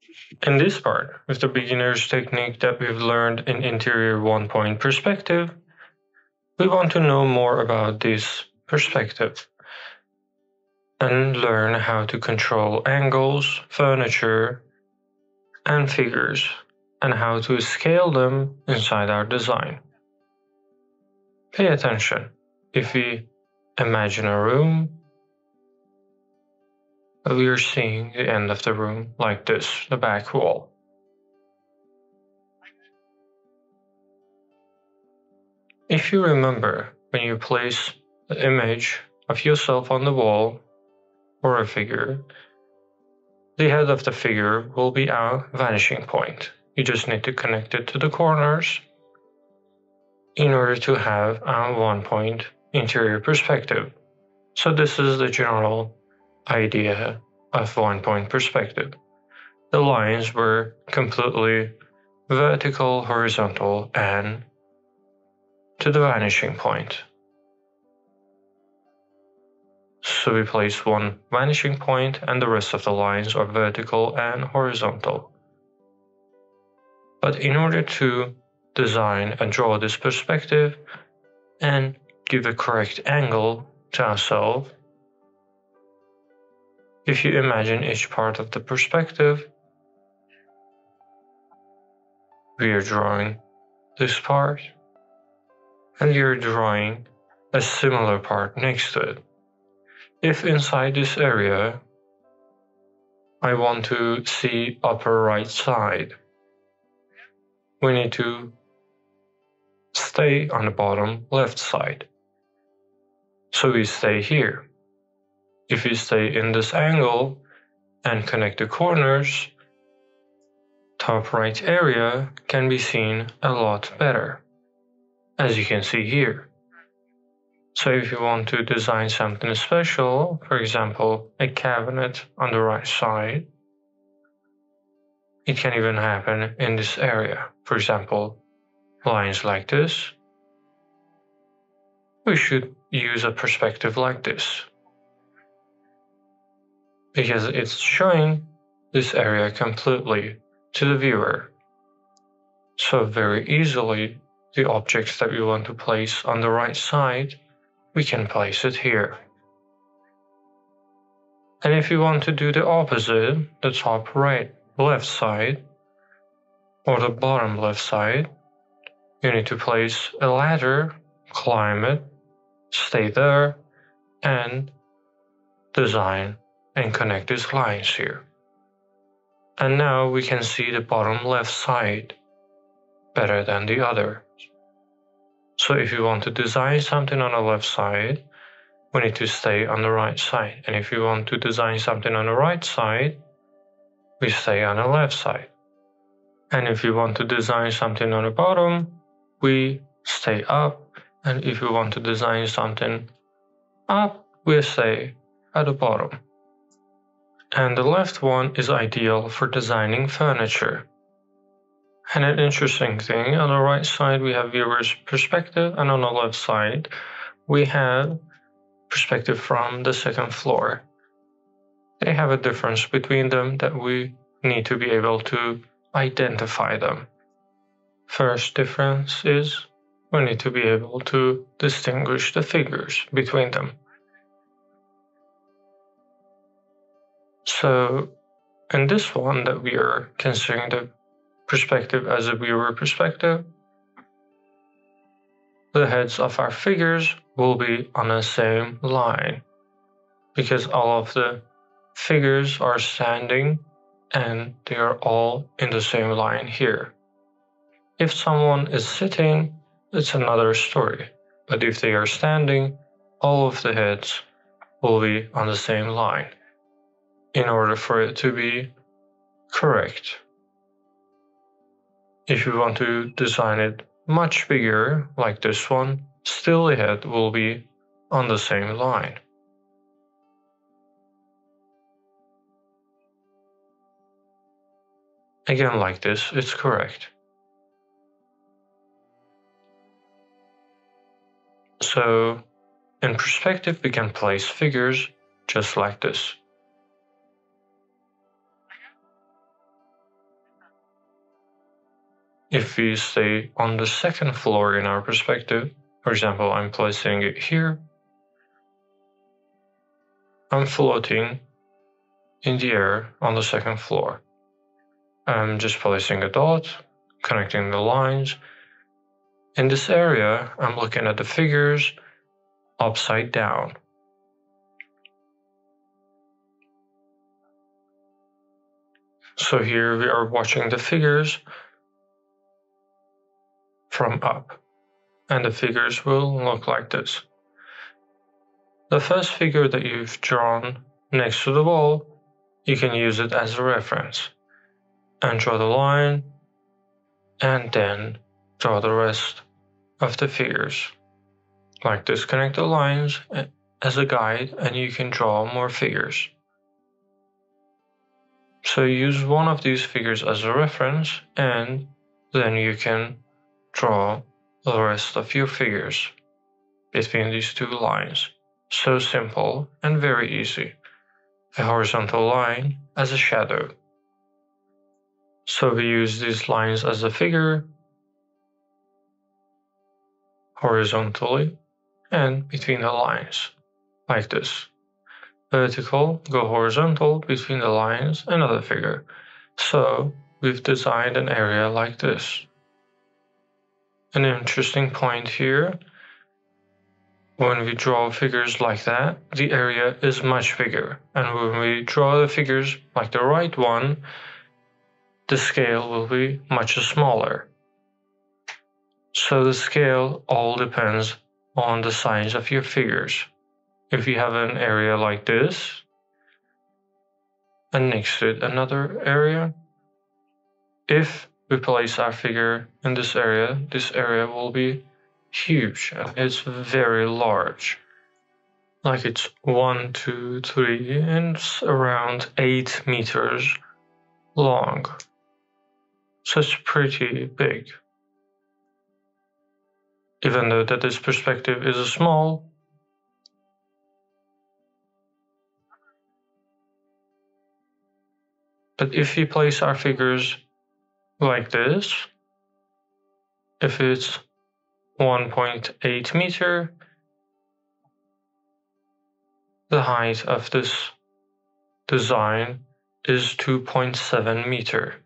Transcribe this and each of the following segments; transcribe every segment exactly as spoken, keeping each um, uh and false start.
In this part, with the beginner's technique that we've learned in interior one-point perspective, we want to know more about this perspective and learn how to control angles, furniture, and figures, and how to scale them inside our design. Pay attention. If we imagine a room, we are seeing the end of the room like this, the back wall. If you remember, when you place the image of yourself on the wall or a figure, the head of the figure will be our vanishing point. You just need to connect it to the corners in order to have a one-point interior perspective. So this is the general idea of one-point perspective. The lines were completely vertical, horizontal, and to the vanishing point. So we place one vanishing point and the rest of the lines are vertical and horizontal. But in order to design and draw this perspective and give a correct angle to ourselves, if you imagine each part of the perspective, we are drawing this part, and you're drawing a similar part next to it. If inside this area, I want to see upper right side, we need to stay on the bottom left side. So we stay here. If we stay in this angle and connect the corners, top right area can be seen a lot better, as you can see here. So if you want to design something special, for example, a cabinet on the right side, it can even happen in this area. For example, lines like this. We should use a perspective like this, because it's showing this area completely to the viewer. So very easily, the objects that we want to place on the right side, we can place it here. And if you want to do the opposite, the top right left side, or the bottom left side, you need to place a ladder, climb it, stay there, and design and connect these lines here. And now we can see the bottom left side better than the other. So if you want to design something on the left side, we need to stay on the right side. And if you want to design something on the right side, we stay on the left side. And if you want to design something on the bottom, we stay up. And if you want to design something up, we stay at the bottom. And the left one is ideal for designing furniture. And an interesting thing, on the right side we have viewer's perspective, and on the left side we have perspective from the second floor. They have a difference between them that we need to be able to identify them. First difference is we need to be able to distinguish the figures between them. So in this one that we are considering the perspective as a viewer perspective, the heads of our figures will be on the same line because all of the figures are standing and they are all in the same line here. If someone is sitting, it's another story, but if they are standing, all of the heads will be on the same line in order for it to be correct. If you want to design it much bigger, like this one, still the head will be on the same line. Again, like this, it's correct. So, in perspective, we can place figures just like this. if we stay on the second floor in our perspective, for example, I'm placing it here, I'm floating in the air on the second floor. I'm just placing a dot, connecting the lines. In this area, I'm looking at the figures upside down. So here we are watching the figures from up, and the figures will look like this. The first figure that you've drawn next to the wall, you can use it as a reference and draw the line, and then draw the rest of the figures. Like this, connect the lines as a guide, and you can draw more figures. So use one of these figures as a reference, and then you can draw the rest of your figures between these two lines. So simple and very easy. A horizontal line as a shadow. So we use these lines as a figure horizontally and between the lines, like this. Vertical, go horizontal between the lines, another figure. So we've designed an area like this. An interesting point here, when we draw figures like that, the area is much bigger. And when we draw the figures like the right one, the scale will be much smaller. So the scale all depends on the size of your figures. If you have an area like this, and next to it another area, if we place our figure in this area, this area will be huge, and it's very large. Like it's one, two, three, and it's around eight meters long. So it's pretty big. Even though that this perspective is small, but if we place our figures like this, if it's one point eight meter, the height of this design is two point seven meter.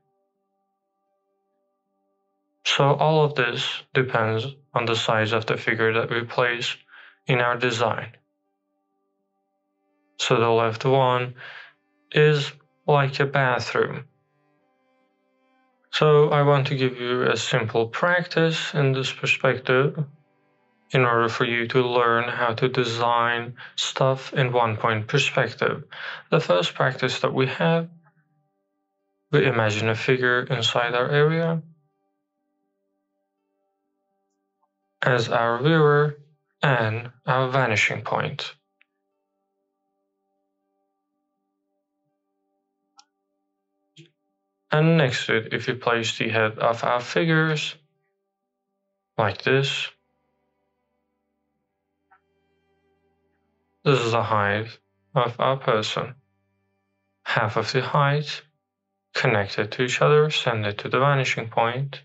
So all of this depends on the size of the figure that we place in our design. So the left one is like a bathroom. So I want to give you a simple practice in this perspective in order for you to learn how to design stuff in one point perspective. The first practice that we have, we imagine a figure inside our area as our viewer and our vanishing point. And next to it, if you place the head of our figures like this, this is the height of our person. Half of the height connected to each other, send it to the vanishing point.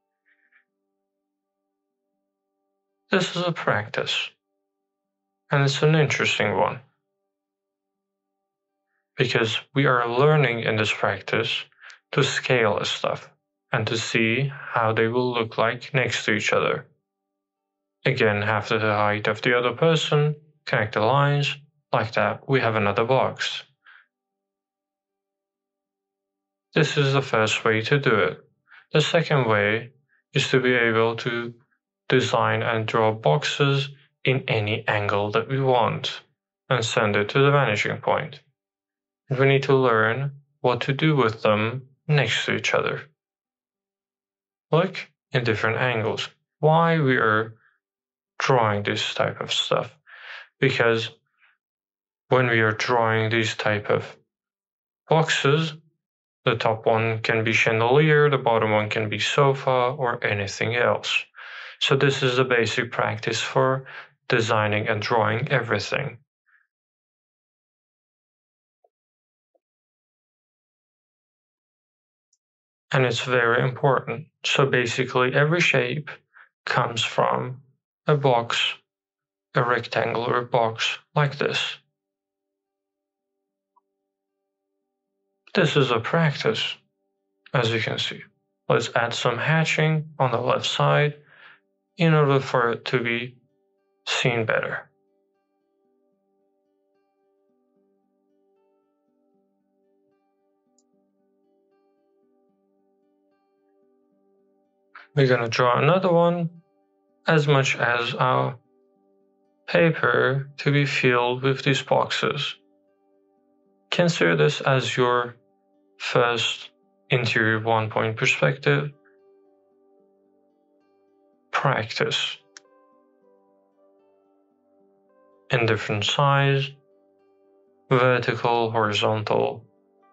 This is a practice, and it's an interesting one, because we are learning in this practice to scale stuff and to see how they will look like next to each other. Again, half of the height of the other person, connect the lines, like that, we have another box. This is the first way to do it. The second way is to be able to design and draw boxes in any angle that we want and send it to the vanishing point. And we need to learn what to do with them next to each other. Look in different angles. Why we are drawing this type of stuff? Because when we are drawing these type of boxes, the top one can be chandelier, the bottom one can be sofa, or anything else. So this is the basic practice for designing and drawing everything. And it's very important. So basically every shape comes from a box, a rectangular box like this. This is a practice, as you can see. Let's add some hatching on the left side in order for it to be seen better. We're going to draw another one as much as our paper to be filled with these boxes. Consider this as your first interior one-point perspective practice in different size, vertical, horizontal.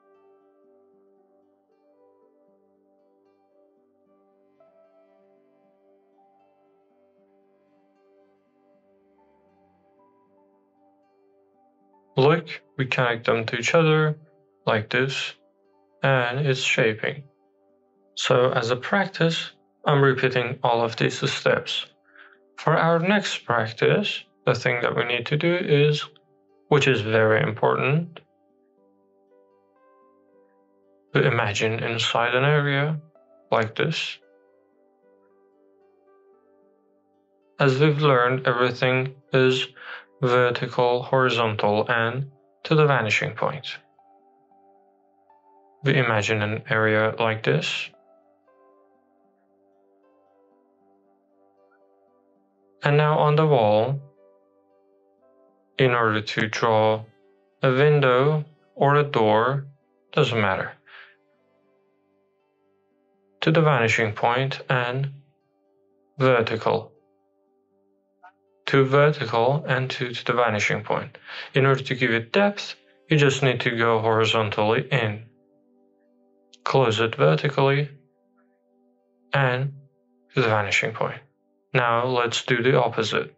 Look, we connect them to each other like this, and it's shaping. So as a practice, I'm repeating all of these steps. For our next practice, the thing that we need to do is, which is very important, to imagine inside an area like this. As we've learned, everything is vertical, horizontal, and to the vanishing point. We imagine an area like this. And now on the wall, in order to draw a window or a door, doesn't matter, to the vanishing point and vertical. To vertical and to, to the vanishing point. In order to give it depth, you just need to go horizontally in. Close it vertically and to the vanishing point. Now let's do the opposite.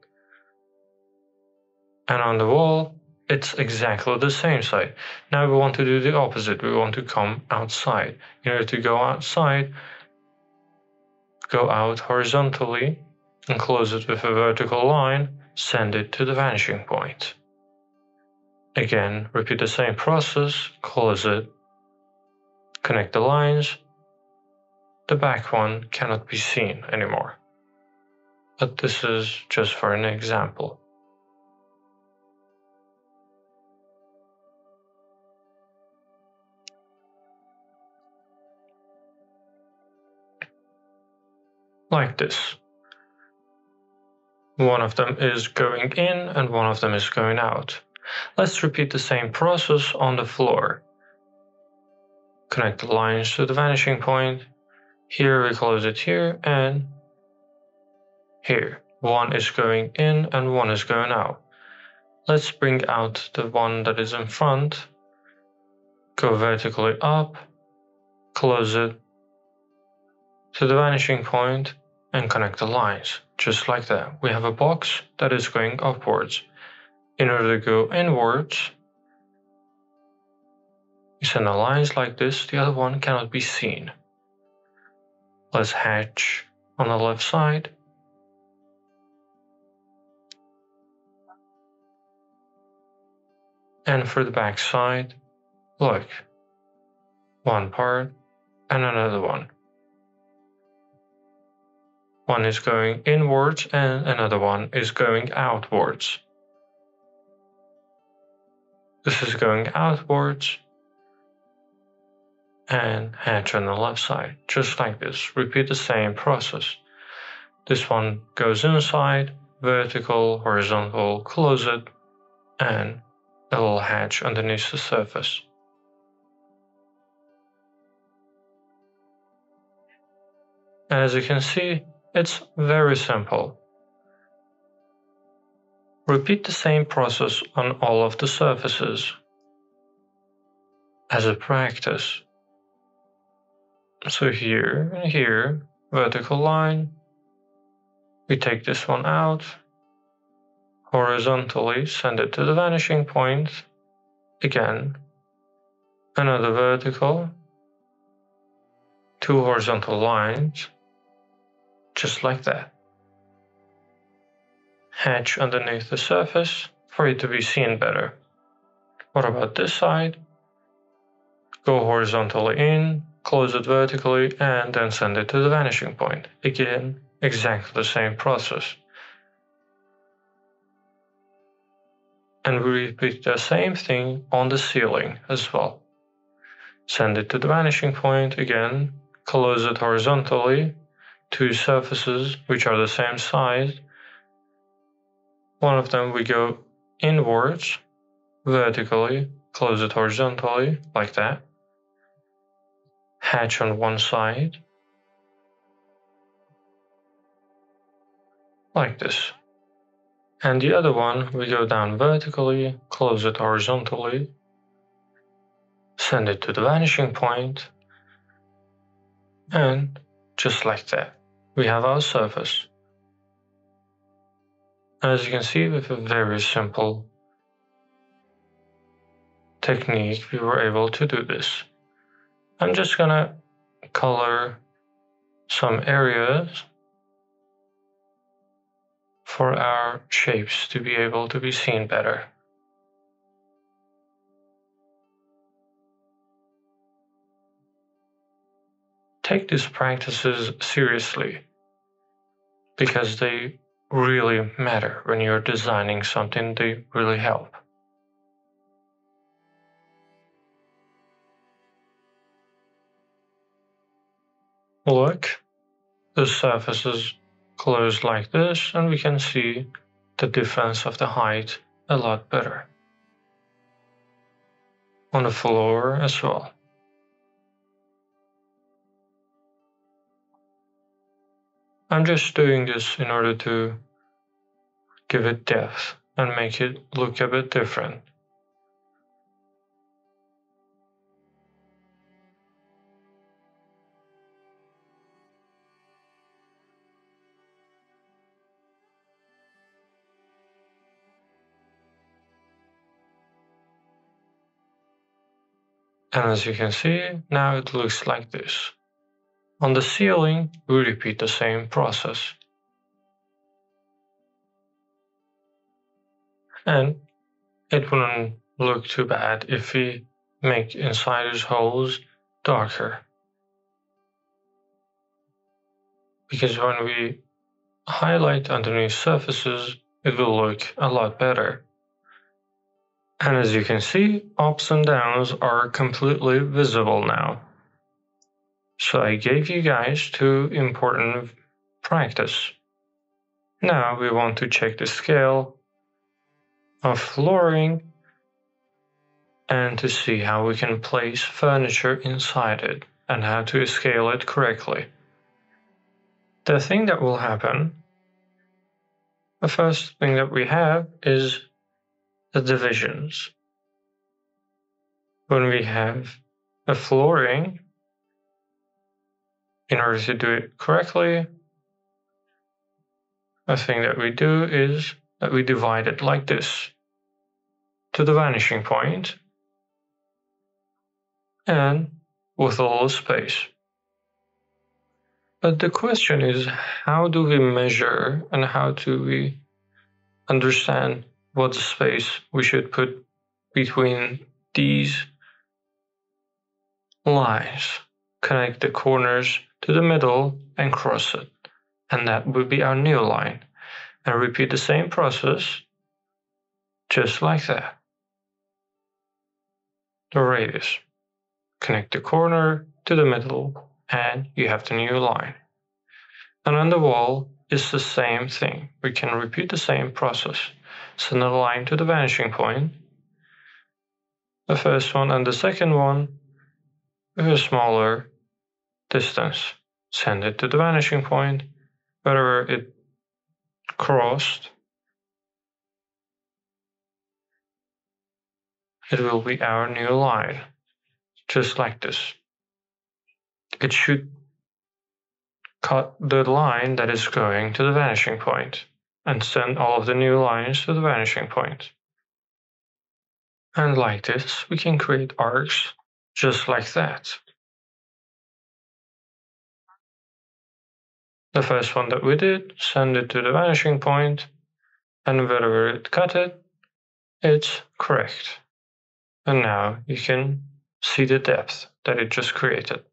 And on the wall, it's exactly the same side. Now we want to do the opposite. We want to come outside. In order to go outside, go out horizontally and close it with a vertical line, send it to the vanishing point. Again, repeat the same process, close it, connect the lines. The back one cannot be seen anymore. But this is just for an example. Like this. One of them is going in and one of them is going out. Let's repeat the same process on the floor. Connect the lines to the vanishing point. Here we close it here and here. One is going in and one is going out. Let's bring out the one that is in front. Go vertically up, close it to the vanishing point and connect the lines. Just like that. We have a box that is going upwards. In order to go inwards, you send the lines like this. The other one cannot be seen. Let's hatch on the left side. And for the back side, look. One part and another one. One is going inwards and another one is going outwards. This is going outwards and hatch on the left side, just like this. Repeat the same process. This one goes inside, vertical, horizontal, close it, and a little hatch underneath the surface. And as you can see, it's very simple. Repeat the same process on all of the surfaces as a practice. So here and here, vertical line. We take this one out, horizontally send it to the vanishing point. Again, another vertical. two horizontal lines, just like that. Hatch underneath the surface for it to be seen better. What about this side? Go horizontally in, close it vertically, and then send it to the vanishing point. Again, exactly the same process. And we repeat the same thing on the ceiling as well. Send it to the vanishing point again, close it horizontally, two surfaces which are the same size. One of them we go inwards, vertically, close it horizontally, like that. Hatch on one side, like this. And the other one, we go down vertically, close it horizontally, send it to the vanishing point, and just like that, we have our surface. As you can see, with a very simple technique, we were able to do this. I'm just gonna color some areas for our shapes to be able to be seen better. Take these practices seriously, because they really matter when you're designing something. They really help. Look, the surface is closed like this, and we can see the difference of the height a lot better. On the floor as well. I'm just doing this in order to give it depth and make it look a bit different. And as you can see, now it looks like this. On the ceiling, we repeat the same process. And it wouldn't look too bad if we make insiders holes darker. Because when we highlight underneath surfaces, it will look a lot better. And as you can see, ups and downs are completely visible now. So I gave you guys two important practice. Now we want to check the scale of flooring and to see how we can place furniture inside it and how to scale it correctly. The thing that will happen, the first thing that we have is the divisions. When we have a flooring, in order to do it correctly, the thing that we do is that we divide it like this to the vanishing point and with a little space. But the question is, how do we measure and how do we understand what space we should put between these lines? Connect the corners to the middle and cross it. And that would be our new line. And repeat the same process, just like that. The radius. Connect the corner to the middle, and you have the new line. And on the wall is the same thing. We can repeat the same process. Send a line to the vanishing point. The first one and the second one with a smaller distance. Send it to the vanishing point. Wherever it crossed, it will be our new line. Just like this. It should cut the line that is going to the vanishing point and send all of the new lines to the vanishing point. And like this, we can create arcs just like that. the first one that we did, send it to the vanishing point, and wherever it cut it, it's correct. And now you can see the depth that it just created.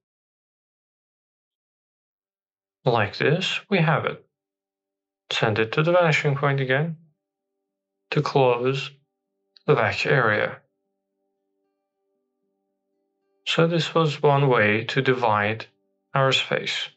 Like this, we have it. Send it to the vanishing point again to close the back area. So this was one way to divide our space.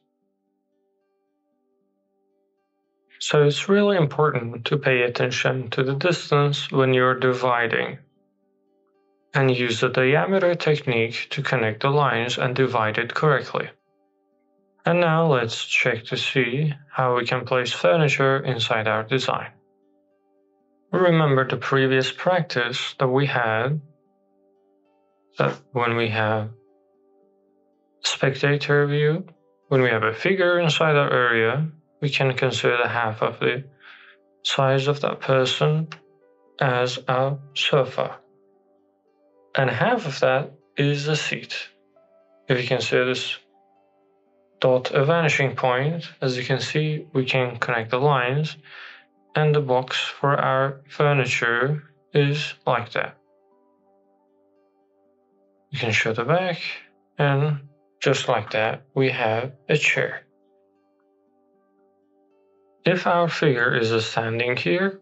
So it's really important to pay attention to the distance when you're dividing, and use the diameter technique to connect the lines and divide it correctly. And now let's check to see how we can place furniture inside our design. Remember the previous practice that we had, that when we have spectator view, when we have a figure inside our area, we can consider half of the size of that person as a sofa. And half of that is a seat. If you consider this dot a vanishing point, as you can see, we can connect the lines, and the box for our furniture is like that. You can show the back, and just like that, we have a chair. If our figure is standing here,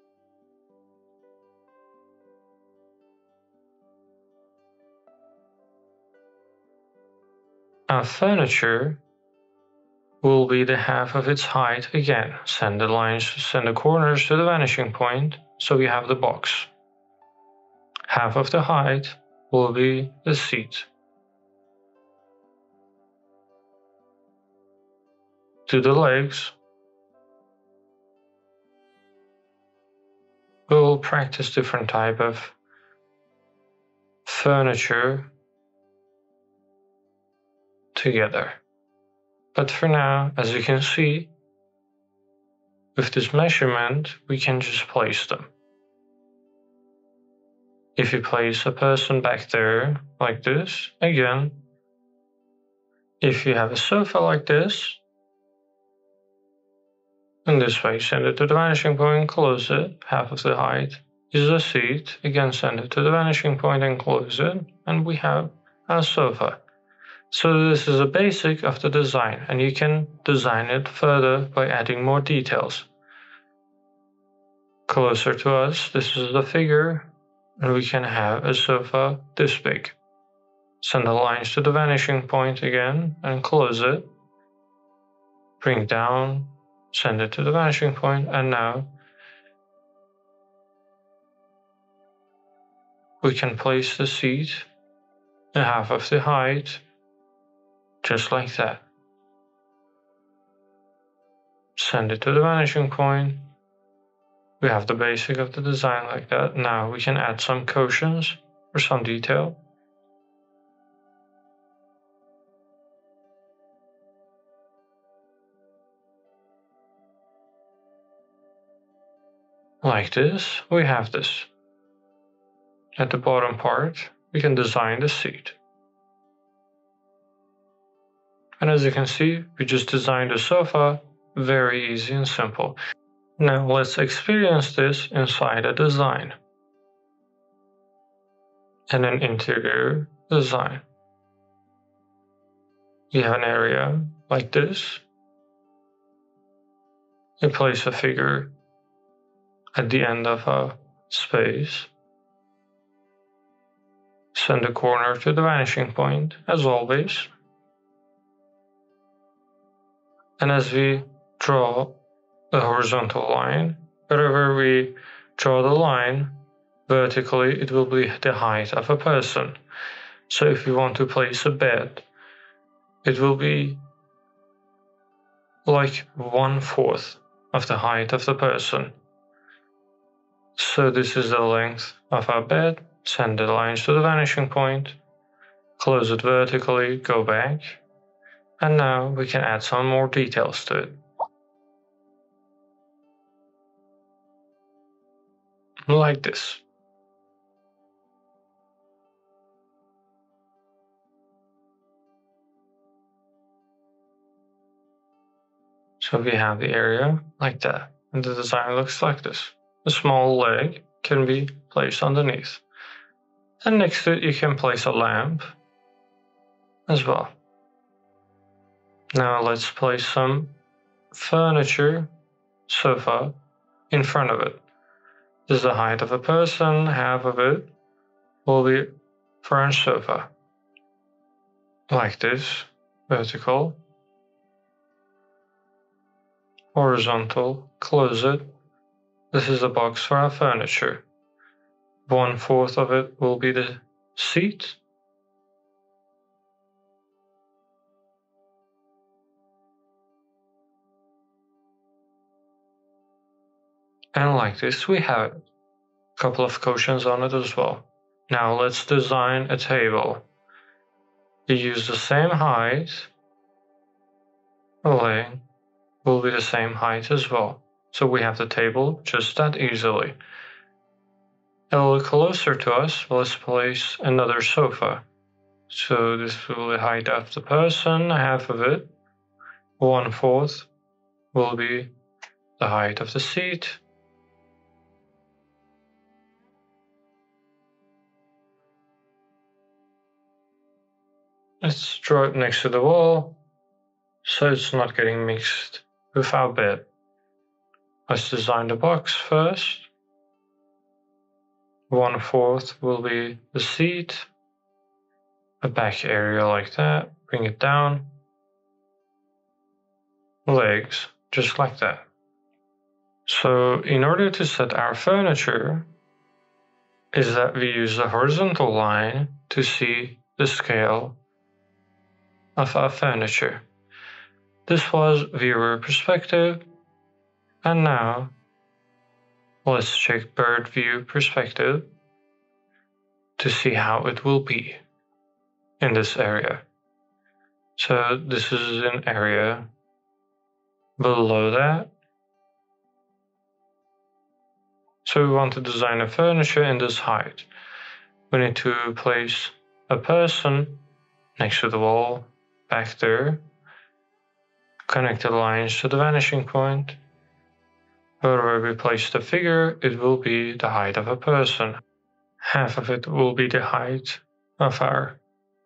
our furniture will be the half of its height again. Send the lines, send the corners to the vanishing point, so we have the box. Half of the height will be the seat. To the legs, we will practice different type of furniture together. But for now, as you can see, with this measurement, we can just place them. If you place a person back there like this, again, if you have a sofa like this, in this way, send it to the vanishing point, close it, half of the height is a seat, again send it to the vanishing point and close it, and we have a sofa. So this is a basic of the design, and you can design it further by adding more details. Closer to us, this is the figure, and we can have a sofa this big. Send the lines to the vanishing point again and close it. Bring it down, send it to the vanishing point, and now we can place the seat at half of the height, just like that. Send it to the vanishing point. We have the basic of the design like that. Now we can add some cushions or some detail. Like this, we have this. At the bottom part, we can design the seat. And as you can see, we just designed a sofa, very easy and simple. Now let's experience this inside a design. And an interior design. You have an area like this. You place a figure at the end of a space. Send a corner to the vanishing point, as always. And as we draw a horizontal line, wherever we draw the line, vertically it will be the height of a person. So if you want to place a bed, it will be like one fourth of the height of the person. So this is the length of our bed. Send the lines to the vanishing point, close it vertically, go back, and now we can add some more details to it. Like this. So we have the area like that, and the design looks like this. A small leg can be placed underneath. And next to it you can place a lamp as well. Now let's place some furniture, sofa, in front of it. This is the height of a person, half of it will be French sofa. Like this, vertical, horizontal, close it. This is a box for our furniture. One fourth of it will be the seat. And like this we have it. A couple of cushions on it as well. Now let's design a table. We use the same height. The leg will be the same height as well. So we have the table just that easily. A little closer to us, let's place another sofa. So this will be the height of the person, half of it. One fourth will be the height of the seat. Let's draw it next to the wall, so it's not getting mixed with our bed. Let's design the box first. One fourth will be the seat. A back area like that, bring it down. Legs, just like that. So in order to set our furniture, is that we use the horizontal line to see the scale of our furniture. This was viewer perspective, and now let's check bird view perspective to see how it will be in this area. So this is an area below that. So we want to design a furniture in this height. We need to place a person next to the wall, back there. Connect the lines to the vanishing point. Wherever we place the figure, it will be the height of a person. Half of it will be the height of our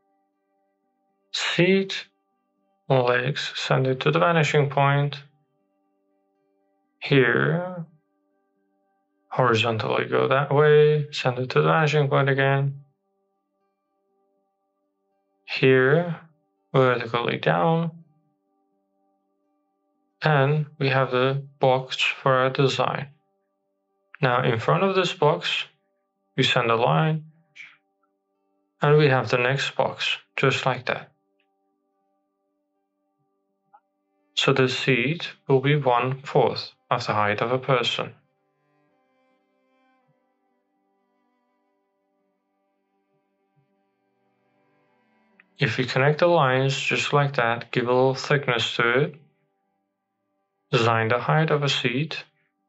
seat. Legs, send it to the vanishing point. Here, horizontally go that way, send it to the vanishing point again. Here, vertically down. And we have the box for our design. Now in front of this box, we send a line, and we have the next box, just like that. So the seat will be one fourth of the height of a person. If we connect the lines just like that, give a little thickness to it, design the height of a seat,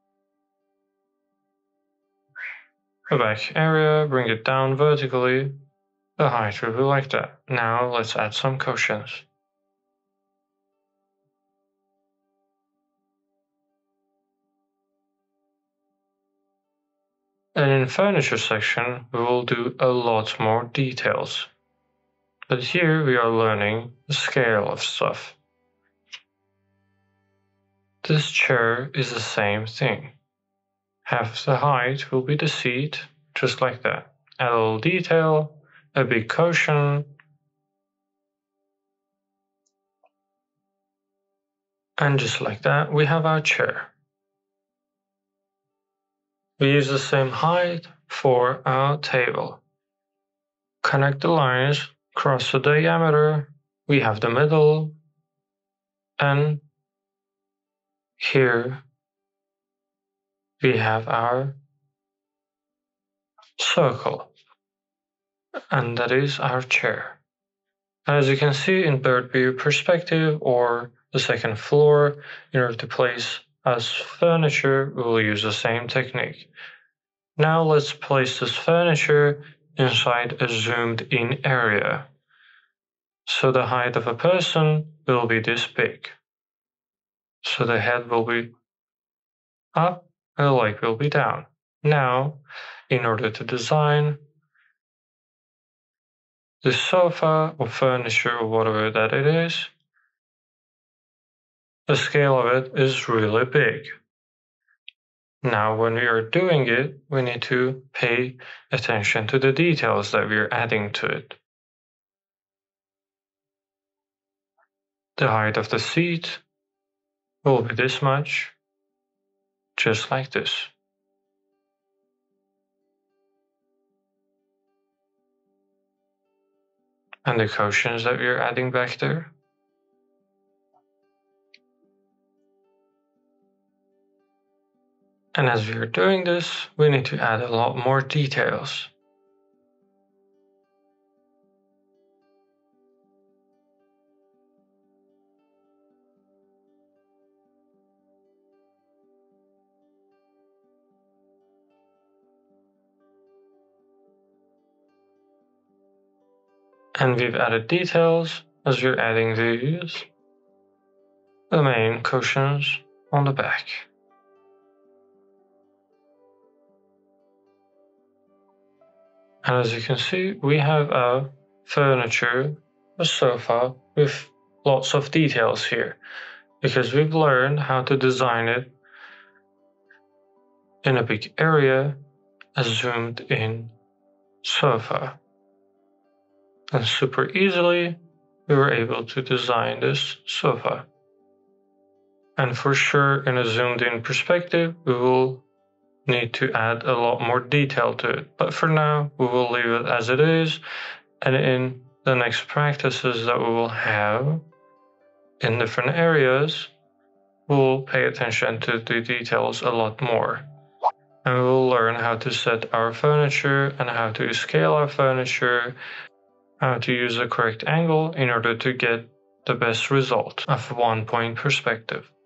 a back area, bring it down vertically, the height will be like that. Now let's add some cushions. And in furniture section, we will do a lot more details. But here we are learning the scale of stuff. This chair is the same thing. Half the height will be the seat, just like that. Add a little detail, a big cushion, and just like that, we have our chair. We use the same height for our table. Connect the lines, cross the diameter, we have the middle, and here we have our circle, and that is our chair. As you can see in bird view perspective or the second floor, in order to place as furniture, we will use the same technique. Now let's place this furniture inside a zoomed in area. So the height of a person will be this big. So the head will be up and the leg will be down. Now, in order to design the sofa or furniture or whatever that it is, the scale of it is really big. Now, when we are doing it, we need to pay attention to the details that we are adding to it. The height of the seat will be this much, just like this. And the cushions that we are adding back there. And as we are doing this, we need to add a lot more details. And we've added details as we're adding these, the main cushions on the back. And as you can see, we have a furniture, a sofa with lots of details here, because we've learned how to design it in a big area, a zoomed in sofa. And super easily, we were able to design this sofa. And for sure, in a zoomed in perspective, we will need to add a lot more detail to it. But for now, we will leave it as it is. And in the next practices that we will have in different areas, we'll pay attention to the details a lot more. And we will learn how to set our furniture and how to scale our furniture, how to use the correct angle in order to get the best result of one point perspective.